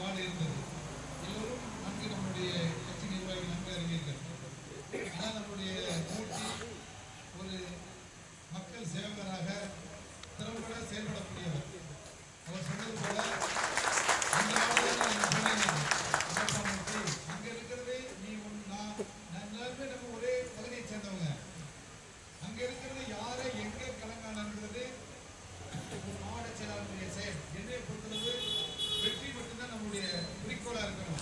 நிலைப்பாடு இருந்தது. எல்லோரும் நன்கு நம்முடைய கட்சி நிர்வாகிகள் நன்கு அறிவீர்கள். ஆனால் நம்முடைய மூர்த்தி ஒரு மக்கள் சேவகராக திறம்பட செயல்படக்கூடியவர். அவர் சொன்னது போல அங்க இருக்கிறது நீ எல்லாருமே நம்ம ஒரே பகுதியை சேர்ந்தவங்க. அங்க இருக்கிறது யாரை எங்க கலங்கானது மாவட்ட செயலாளருடைய செயல். என்னை பொறுத்தளவு வெற்றி மட்டும்தான் நம்முடைய குறிக்கோளா இருக்கணும்.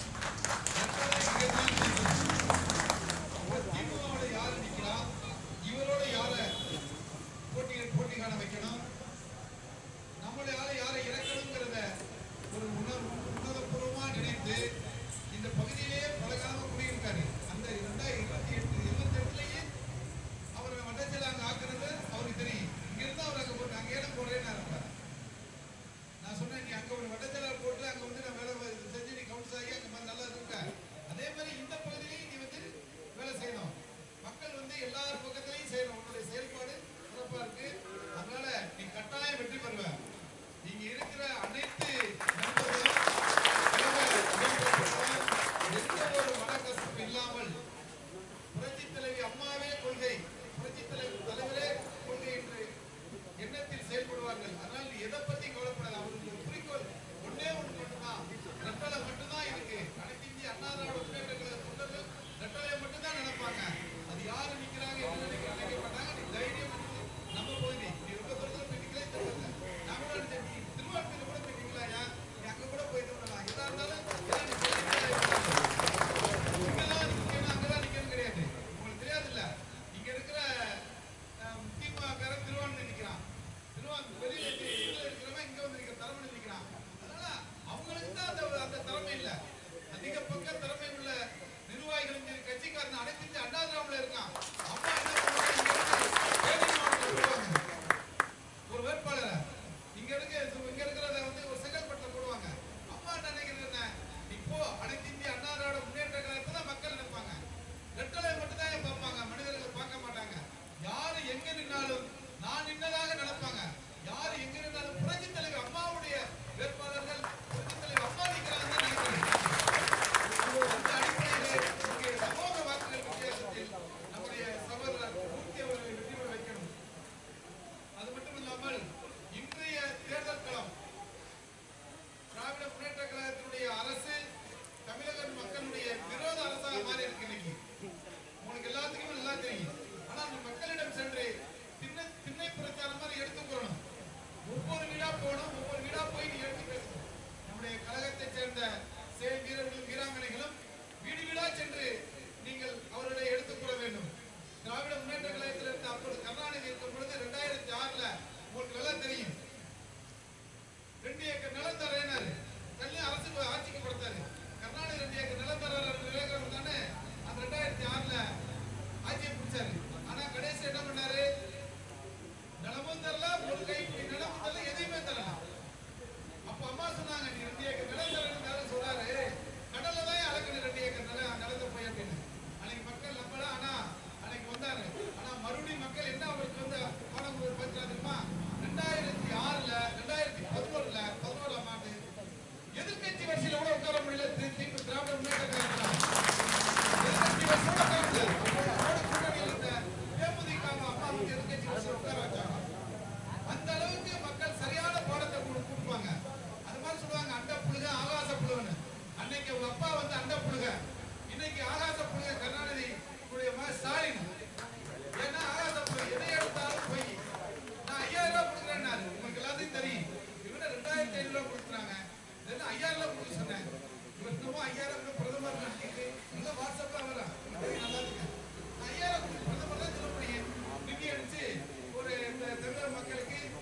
திமுகவோட யாரு நிக்கிறா, இவரோட யார போட்டி காண வைக்கணும், நம்மள யாரை இறக்கணுங்கிறத ஒரு உணர்வுபூர்வமா நினைத்து இந்த பகுதியிலேயே பல காலமா குடியிருக்காரு. அந்த 2028 அவர் வட்டச்செயலாளர் அங்க ஆக்குறது அவருக்கு தெரியும். இங்க இருந்து அவர் அங்க போட்டு அங்க ஏடம் போடுறேன்னு இருப்பார். நான் சொன்னேன், நீ அங்க ஒரு வட்டச்செயலாளர் போட்டு அங்க வந்து நான் வேலை செஞ்சு நீ கவுன்ஸ் ஆகி அங்க மாதிரி நல்லா இருக்க. அதே மாதிரி இந்த பகுதியிலையும் நீ வந்து வேலை செய்யணும். மக்கள் வந்து எல்லார் பக்கத்திலையும் செய்யணும். உன்னுடைய செயல்பாடு சிறப்பா இருக்கு. அதனால நீ கட்டாயம் வெற்றி பெறுவ. நீங்க இருக்கிற அனைத்து நண்பர்களும் எந்த ஒரு மனக்கசப்பு இல்லாமல் புரட்சி தலைவி அம்மாவே கொள்கை, புரட்சி தலைவரே கொள்கை என்று எண்ணத்தில் செயல்படுவார்கள். அதனால் நீ எதை பத்தி கவலைப்படாத. அவர்களுடைய குறிக்கோள் ஒன்னே ஒன்று மட்டும்தான், ரெட்டலை மட்டும்தான் இருக்கு. அனைத்து இந்திய அண்ணா திராவிட முன்னேற்ற கழக தொண்டர்கள் ரெட்டலையை மட்டும்தான் நினைப்பாங்க. அது யாரு நிக்கிறாங்க என்ன நினைக்க மாட்டாங்க. நீ தைரியம் நம்ம பகுதி நீ ரொம்ப தூரத்தில் போய் நிக்கலே தெரியல. நான் கூட நீ திருவாரூர் கூட போய் நிக்கலாயா, நீ அங்க கூட போய் நிக்கலாம். எதா இருந்தாலும் அங்கதான் நிக்கணும் கிடையாது. உங்களுக்கு தெரியாது இல்ல, இங்க இருக்கிற திமுக திருவாரூர் நிக்கிறான், வெளியில இருக்கிறவன் இங்க வந்து நிக்கிற தலைமை நிக்கிறான். அதனால அவங்களுக்கு தான் அந்த திறமை இல்ல. அதிக பக்க திறமை உள்ள நிர்வாகிகளும் சரி கட்சிக்காரன் அனைத்து அண்ணா திராவிட இருக்கான். அம்மா ஒரு வேட்பாளரை இங்க இருக்கிறத வந்து ஒரு செங்கல்பட்டுல போடுவாங்க. அம்மா என்ன நினைக்கிறது, இப்போ அனைத்து இந்திய அண்ணா திராவிட முன்னேற்ற கழகத்தை தான் மக்கள் நினைப்பாங்க. ரெட்டலை மட்டும் தான் பார்ப்பாங்க, மனிதர்கள் பார்க்க மாட்டாங்க. யாரு எங்க நின்னாலும் நான் நின்னதாக நினைப்பாங்க. யாரு எங்க நின்னாலும் புரட்சி தலைவர் அம்மாவுடைய வேட்பாளர்கள் புரட்சி தலைவர் அம்மா நிற்கிறாங்க தான் நினைக்கிறாங்க. அந்த அடிப்படையிலே இங்கே சமூக வாக்குகள் வித்தியாசத்தில் நம்முடைய சகோதரர் மூர்த்தி அவர்களை வெற்றி பெற வைக்கணும். அது மட்டும் இல்லாமல் இன்றைய தேர்தல் களம் திராவிட முன்னேற்ற கழகத்தினுடைய அரசு தமிழக மக்களுடைய விரோத அரசாக மாறி இருக்கு. இன்னைக்கு உங்களுக்கு எல்லாத்துக்குமே நல்லா தெரியும். ஆனா அந்த மக்களிடம் சென்று திண்ணை பிரச்சாரம் மாதிரி எடுத்துக்கணும். ஒவ்வொரு வீடா போகணும், ஒவ்வொரு வீடா போய் நீ எடுத்து பேசணும். நம்முடைய கழகத்தை சேர்ந்த செயல் வீரர்களும் வீராங்கனைகளும் வீடு வீடா சென்று நீங்கள் அவர்களை எடுத்துக்கூற வேண்டும். திராவிட முன்னேற்ற கழகத்தில் இருந்த அப்போது கருணாநிதி இருக்கும் பொழுது 2006 உங்களுக்கு நல்லா தெரியும், 2 ஏக்கர் நிலம் தரேனாரு. தள்ளி அரசு ஆட்சிக்கு கொடுத்தாரு. கருணாநிதி 2 ஏக்கர் நிலம் தர நிலைக்கிறவங்க தானே அந்த 2006 ஆட்சியை பிடிச்சாரு. ஆனா கடைசி என்ன பண்ணாரு, நிலமும் தரல, ஒரு கை நிலமும் தரல, எதையுமே தரல. அப்ப அம்மா சொன்னாங்க, நீ 2 ஏக்கர் நிலம் தரேன்னு சொல்றாரு, கடல்ல தான் அளக்கணும் 2 ஏக்கர் நிலத்தை போய் அப்படின்னு. அன்னைக்கு மக்கள் நம்பல. ஆனா அன்னைக்கு வந்தாரு. ஆனா மறுபடியும் மக்கள் என்ன அவருக்கு வந்து பணம் பத்திரா தெரியுமா, 2006 2011 ஆண்டு எதிர்கட்சி வரிசையில கூட உட்கார முடியல. திராவிட முன்னேற்ற கழகம் எதிர்கட்சி வரிசையோட தேமுதிக அம்மா வந்து எதிர்கட்சி வரிசையில உட்கார வச்சாங்க. அந்த அளவுக்கு மக்கள் சரியான பாடத்தை கொடுப்பாங்க. அது மாதிரி சொல்லுவாங்க, அண்ட புழுக ஆகாச புழுகன்னு. அன்னைக்கு உங்க அப்பா வந்து அண்ட புழுக, இன்னைக்கு ஆகாச புழுக கருணாநிதி ஸ்டாலின். ஏன்னா ஆகாச புழுக எதை எடுத்தாலும் போய் நான் 5000 ரூபாய் கொடுக்குறேன்னாரு. உங்களுக்கு எல்லாத்தையும் தெரியும். இவங்க 2500 ரூபாய் கொடுக்குறாங்க. 5000 ரூபாய் கொடுக்க சொன்னாங்க. இவர் இன்னமும் 5000 பிரதமர் நினைக்கிட்டு நல்லா வாட்ஸ்அப்ல வரா நல்லா இருக்கு. 5000 பிரதமர் தான் சொல்ல முடியும். நிதி அடிச்சு ஒரு தமிழக மக்களுக்கு